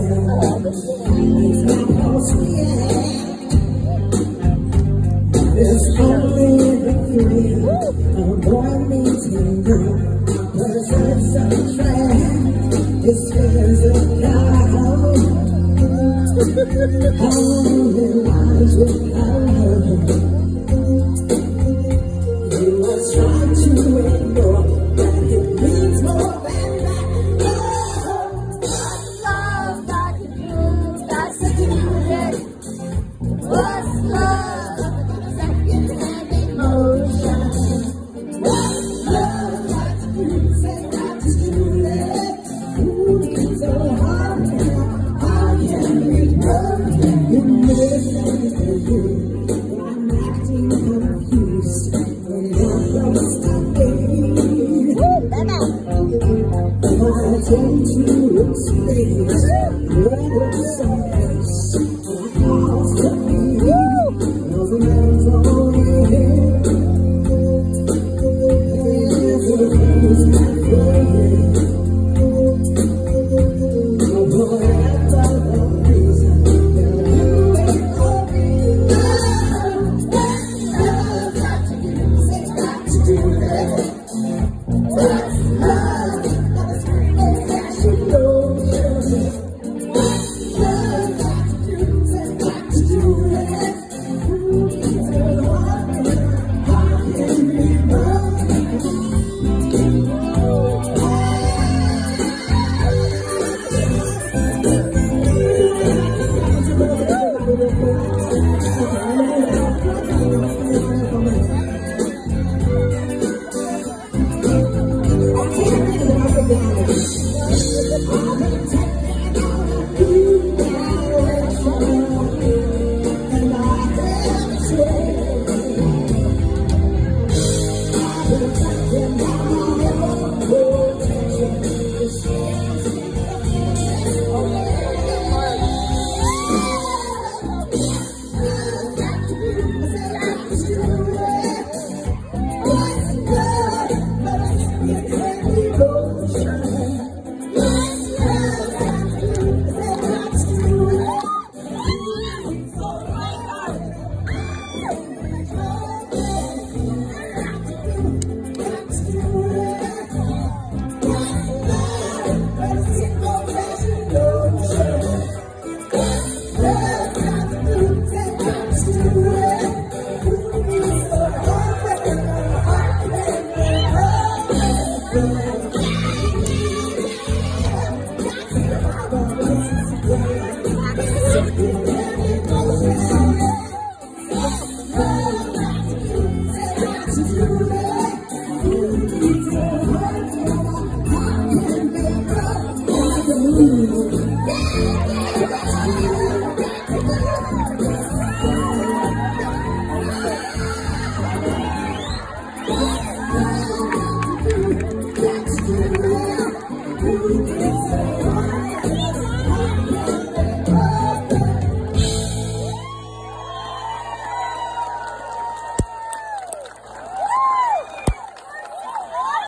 It's only the thrill of boy meeting girl. But it's such a trend. It scares the crowd. Only lies without her. You must try to ignore that it means more than that. What's love got to do? Got to do with it. What's love? Second-hand emotion. What's love got to do? Got to do with it. Ooh, it's so hard now. How can we love you? You listen to you. I'm acting confused. When you're close to me. I tend to explain where some place calls to me. Knows a man's only here. There's a place not growing. Whatever the reason, you ain't only love. Love got to do, got to do that. What's love?